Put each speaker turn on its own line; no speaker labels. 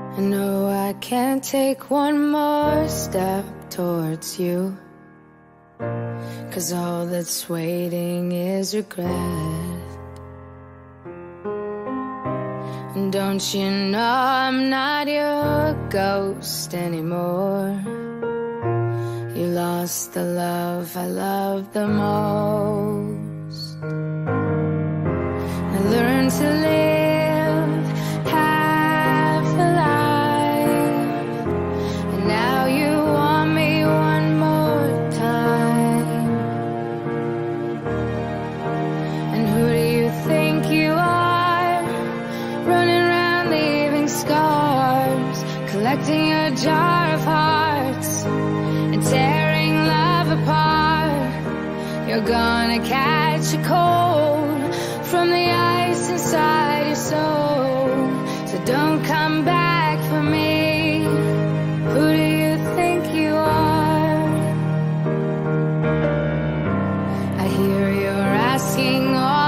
I know I can't take one more step towards you, 'cause all that's waiting is regret. And don't you know I'm not your ghost anymore? You lost the love I loved the most. I learned to live half alive, and now you want me one more time. And who do you think you are, running around leaving scars, collecting a jar of hearts and tearing love apart? You're gonna catch a cold from the ice inside your soul, so don't come back for me. Who do you think you are? I hear you're asking all